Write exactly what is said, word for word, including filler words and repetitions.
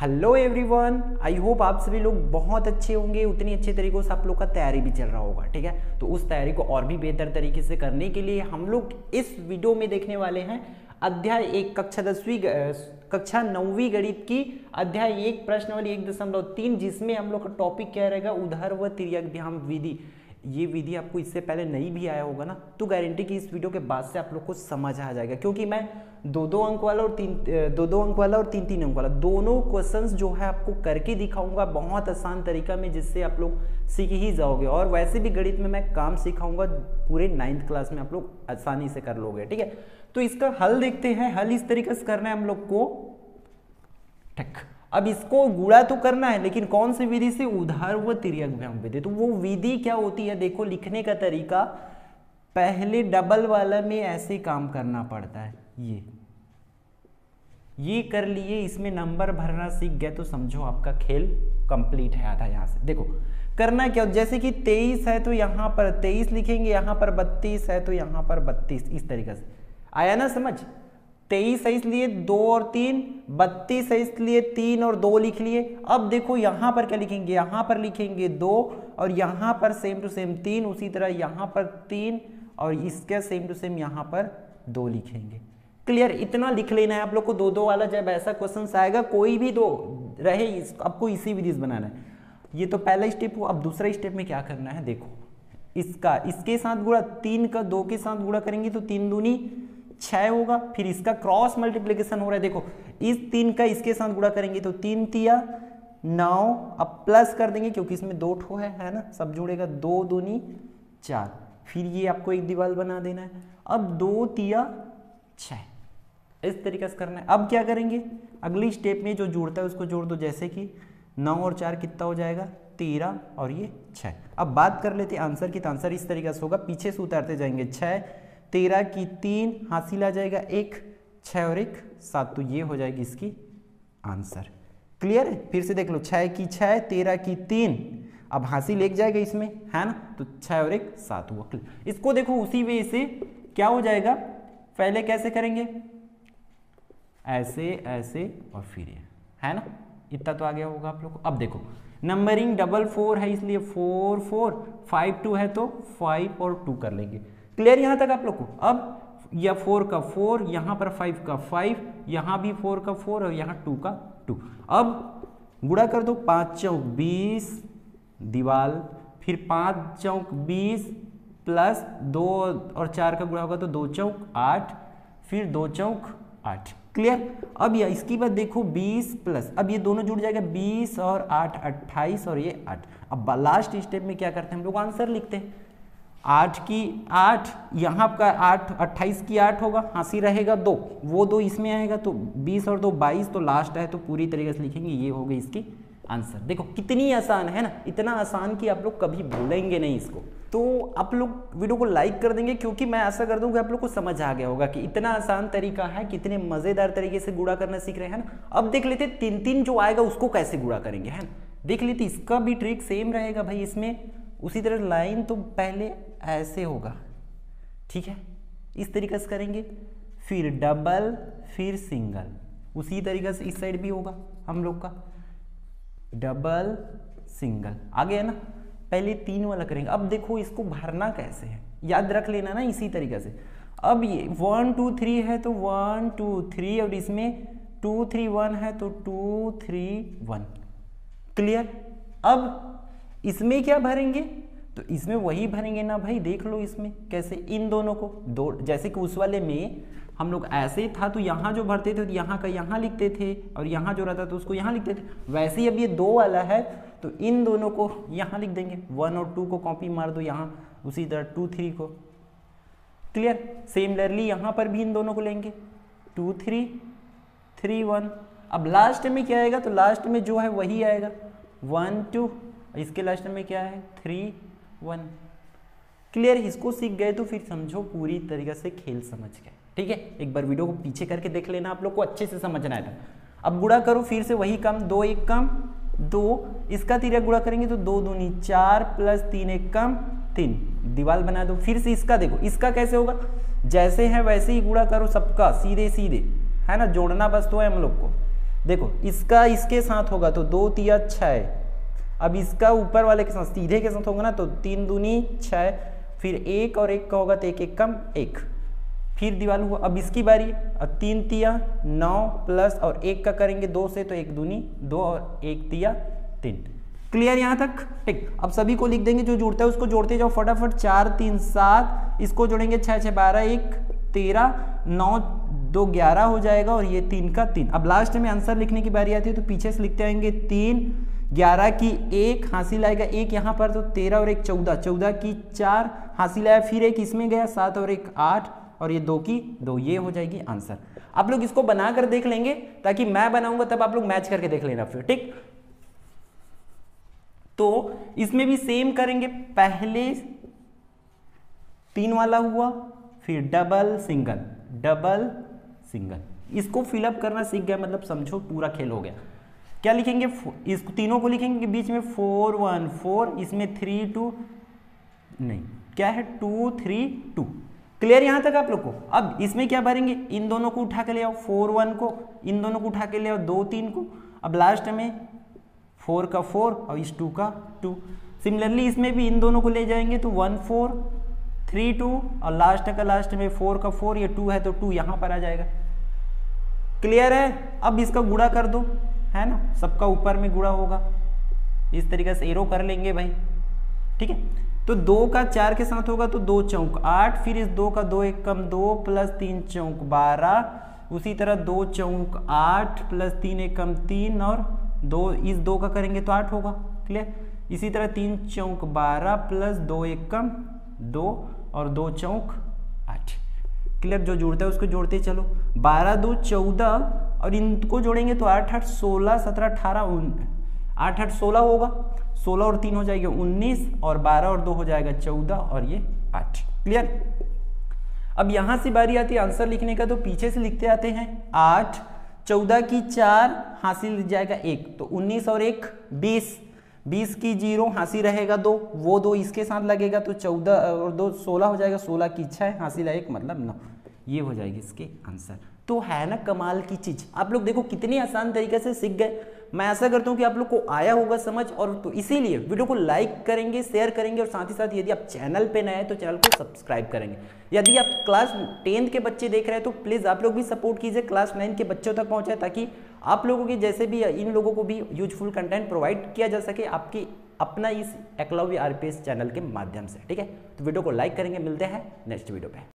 Hello everyone, I hope आप सभी लोग बहुत अच्छे होंगे। उतनी अच्छे तरीकों से आप लोग का तैयारी भी चल रहा होगा। ठीक है, तो उस तैयारी को और भी बेहतर तरीके से करने के लिए हम लोग इस वीडियो में देखने वाले हैं अध्याय एक कक्षा दसवीं कक्षा नौवीं गणित की अध्याय एक प्रश्नावली एक दशमलव तीन, जिसमें हम लोग का टॉपिक क्या रहेगा, उदार व तिर्यक विधि। ये विधि आपको इससे पहले नहीं भी आया होगा ना, तो गारंटी कि इस वीडियो के बाद से आप लोग को समझ आ जाएगा, क्योंकि मैं दो दो अंक वाला और तीन दो दो अंक वाला और तीन तीन अंक वाला दोनों क्वेश्चंस जो है आपको करके दिखाऊंगा बहुत आसान तरीका में, जिससे आप लोग सीख ही जाओगे। और वैसे भी गणित में मैं काम सिखाऊंगा पूरे नाइन्थ क्लास में, आप लोग आसानी से कर लोगे। ठीक है, तो इसका हल देखते हैं। हल इस तरीके से करना है हम लोग को। ठीक, अब इसको गुणा तो करना है, लेकिन कौन सी विधि से, उदार व तिर्यक विधि। तो वो विधि क्या होती है, देखो लिखने का तरीका, पहले डबल वाला में ऐसे काम करना पड़ता है। ये ये कर लिए, इसमें नंबर भरना सीख गए तो समझो आपका खेल कंप्लीट है आधा। यहां से देखो करना क्या, जैसे कि तेईस है तो यहां पर तेईस लिखेंगे, यहां पर बत्तीस है तो यहां पर बत्तीस, इस तरीके से आया ना समझ। तेईस है इसलिए दो और तीन, बत्तीस है इसलिए तीन और दो लिख लिए। अब देखो यहां पर क्या लिखेंगे, यहां पर लिखेंगे दो और यहां पर सेम टू सेम तीन, उसी तरह यहां पर तीन और इसके सेम टू सेम यहां पर दो लिखेंगे। क्लियर, इतना लिख लेना है आप लोग को। दो दो वाला जब ऐसा क्वेश्चन आएगा, कोई भी दो रहे, इस, आपको इसी विधि से बनाना है। ये तो पहला स्टेप हुआ। अब दूसरा स्टेप में क्या करना है, देखो इसका इसके साथ गुणा, तीन का दो के साथ गुणा करेंगे तो तीन दूनी छह होगा। फिर इसका क्रॉस मल्टीप्लीकेशन हो रहा है, देखो इस तीन का इसके साथ गुणा करेंगे तो तीन तिया नौ। अब प्लस कर देंगे क्योंकि इसमें दो ठो है, है ना, सब जुड़ेगा, दो दूनी चार। फिर ये आपको एक दीवार बना देना है। अब दो तिया छह, इस तरीके से करना है। अब क्या करेंगे, अगली स्टेप में जो जुड़ता है उसको जोड़ दो, जैसे कि नौ और चार कितना हो जाएगा, तेरह और ये छह। अब बात कर लेते हैं आंसर की, तो आंसर इस तरीके से होगा, पीछे से उतारते जाएंगे। छह तेरह की तीन, हासिल आ जाएगा एक, छह और एक सात, तो ये हो जाएगी इसकी आंसर। क्लियर है, फिर से देख लो, छह की छह, तेरह की तीन, अब हासिल एक जाएगा इसमें, है ना, तो छह और एक सात हुआ। इसको देखो उसी वे से क्या हो जाएगा, पहले कैसे करेंगे, ऐसे ऐसे और फिर ये, है ना, इतना तो आ गया होगा आप लोग को। अब देखो नंबरिंग डबल फोर है इसलिए फोर फोर, फाइव टू है तो फाइव और टू कर लेंगे। क्लियर यहां तक आप लोग को। अब या फोर का फोर, यहां पर फाइव का फाइव, यहां भी फोर का फोर और यहां टू का टू। अब गुणा कर दो, पांच चौक बीस दीवाल, फिर पांच चौक बीस प्लस दो और चार का गुणा होगा तो दो चौक आठ, फिर दो चौक आठ। क्लियर, अब या इसकी बात देखो बीस प्लस, अब ये दोनों जुड़ जाएगा, बीस और आठ अट्ठाईस और ये आठ। अब लास्ट स्टेप में क्या करते हैं हम लोग, आंसर लिखते हैं। आठ की आठ, यहाँ का आठ, अट्ठाईस की आठ होगा, हासिल रहेगा दो, वो दो इसमें आएगा तो बीस और दो बाईस, तो लास्ट है तो पूरी तरीके से लिखेंगे, ये हो गई इसकी आंसर। देखो कितनी आसान है ना, इतना आसान कि आप लोग कभी भूलेंगे नहीं इसको। तो आप लोग वीडियो को लाइक कर देंगे, क्योंकि मैं आशा कर दूं कि आप लोग को समझ आ गया होगा कि इतना आसान तरीका है, कितने मजेदार तरीके से गुणा करना सीख रहे हैं ना। अब देख लेते तीन तीन जो आएगा उसको कैसे गुणा करेंगे, है ना, देख लेते। इसका भी ट्रिक सेम रहेगा भाई, इसमें उसी तरह लाइन तो पहले ऐसे होगा, ठीक है, इस तरीके से करेंगे, फिर डबल, फिर सिंगल, उसी तरीके से इस साइड भी होगा हम लोग का, डबल सिंगल, आ गया ना। पहले तीन वाला करेंगे। अब देखो इसको भरना कैसे है, याद रख लेना ना इसी तरीके से। अब ये वन टू थ्री है तो वन टू थ्री, और इसमें टू थ्री वन है तो टू थ्री वन। क्लियर, अब इसमें क्या भरेंगे, तो इसमें वही भरेंगे ना भाई, देख लो इसमें कैसे, इन दोनों को दो, जैसे कि उस वाले में हम लोग ऐसे था तो यहाँ जो भरते थे तो यहाँ का यहाँ लिखते थे, और यहाँ जो रहता तो उसको यहाँ लिखते थे। वैसे ही अब ये दो वाला है तो इन दोनों को यहाँ लिख देंगे, वन और टू को कॉपी मार दो यहाँ, उसी तरह टू थ्री को। क्लियर, सिमिलरली यहाँ पर भी इन दोनों को लेंगे, टू थ्री थ्री वन। अब लास्ट में क्या आएगा, तो लास्ट में जो है वही आएगा, वन टू, इसके लास्ट में क्या है, थ्री वन। क्लियर, इसको सीख गए तो फिर समझो पूरी तरीके से खेल समझ गए। ठीक है, एक बार वीडियो को पीछे करके देख लेना, आप लोग को अच्छे से समझना है। अब गुणा करो फिर से वही काम, दो एक कम दो, इसका तिर्यक गुणा करेंगे तो दो दूनी चार प्लस तीन एक कम तीन, दीवार बना दो। फिर से इसका देखो, इसका कैसे होगा, जैसे है वैसे ही गुणा करो सबका, सीधे सीधे, है ना, जोड़ना बस तो है हम लोग को। देखो इसका इसके साथ होगा तो दो तिया छः, अब इसका ऊपर वाले के साथ सीधे के साथ होगा ना तो तीन दूनी छः, फिर एक और एक का होगा तो एक एक कम एक, फिर दीवार हुआ। अब इसकी बारी, अब तीन तिया नौ प्लस और एक का करेंगे दो से तो एक दूनी दो और एक तिया तीन। क्लियर यहाँ तक? ठीक। अब सभी को लिख देंगे, जो जुड़ता है उसको जोड़ते जाओ फटाफट। चार तीन सात, इसको जोड़ेंगे छः छः बारह, एक तेरह, नौ दो ग्यारह हो जाएगा और ये तीन का तीन। अब लास्ट में आंसर लिखने की बारी आती है तो पीछे से लिखते आएंगे तीन, ग्यारह की एक हासिल आएगा एक यहाँ पर तो तेरह और एक चौदह, चौदह की चार हासिल आया, फिर एक इसमें गया सात और एक आठ और ये दो की दो, ये हो जाएगी आंसर। आप लोग इसको बना कर देख लेंगे ताकि मैं बनाऊंगा तब आप लोग मैच करके देख लेना फिर। ठीक, तो इसमें भी सेम करेंगे, पहले तीन वाला हुआ, फिर डबल सिंगल डबल सिंगल, इसको फिलअप करना सीख गया मतलब समझो पूरा खेल हो गया। क्या लिखेंगे, इस तीनों को लिखेंगे बीच में फोर वन फोर, इसमें थ्री टू नहीं क्या है टू थ्री टू। क्लियर यहां तक आप लोग को? अब इसमें क्या भरेंगे, इन दोनों को उठा के ले आओ, फोर वन को इन दोनों को उठा के ले आओ, दो तीन को, अब लास्ट में फोर का फोर और इस टू का टू। सिमिलरली इसमें भी इन दोनों को ले जाएंगे तो वन फोर थ्री टू और लास्ट का लास्ट में फोर का फोर, ये टू है तो टू यहां पर आ जाएगा। क्लियर है? अब इसका गुणा कर दो, है ना, सबका ऊपर में गुणा होगा, इस तरीके से एरो कर लेंगे भाई। ठीक है, तो दो का चार के साथ होगा तो दो चौक आठ, फिर इस दो का दो एक कम दो प्लस तीन चौक बारह, उसी तरह दो चौक आठ प्लस तीन एक कम तीन और दो, इस दो का करेंगे तो आठ होगा। क्लियर? इसी तरह तीन चौक बारह प्लस दो एक कम दो और दो चौक आठ। क्लियर? जो जोड़ता है उसको जोड़ते चलो, बारह दो चौदह और इनको जोड़ेंगे तो आठ आठ सोलह सत्रह अठारह, आठ आठ सोलह होगा, सोलह और तीन हो जाएगा उन्नीस और बारह और दो हो जाएगा चौदह और ये आठ। क्लियर? अब यहां से बारी आती है आंसर लिखने का, तो पीछे से लिखते आते हैं आठ, चौदह की चार हासिल जाएगा एक तो उन्नीस और एक बीस, बीस की जीरो हासिल रहेगा दो, वो दो इसके साथ लगेगा तो चौदह और दो सोलह हो जाएगा, सोलह की छः हासिल है एक मतलब नौ, ये हो जाएगी इसके आंसर। तो है ना कमाल की चीज, आप लोग देखो कितनी आसान तरीके से सीख गए। मैं आशा करता हूं कि आप लोग को आया होगा समझ, और तो इसीलिए वीडियो को लाइक करेंगे, शेयर करेंगे और साथ ही साथ यदि आप चैनल पे नए हैं तो चैनल को सब्सक्राइब करेंगे। यदि आप क्लास टेंथ के बच्चे देख रहे हैं तो प्लीज़ आप लोग भी सपोर्ट कीजिए, क्लास नाइन के बच्चों तक पहुंचाए ताकि आप लोगों की जैसे भी इन लोगों को भी यूजफुल कंटेंट प्रोवाइड किया जा सके आपकी अपना इस एकलव्य आरपीएस चैनल के माध्यम से। ठीक है, तो वीडियो को लाइक करेंगे, मिलते हैं नेक्स्ट वीडियो पे।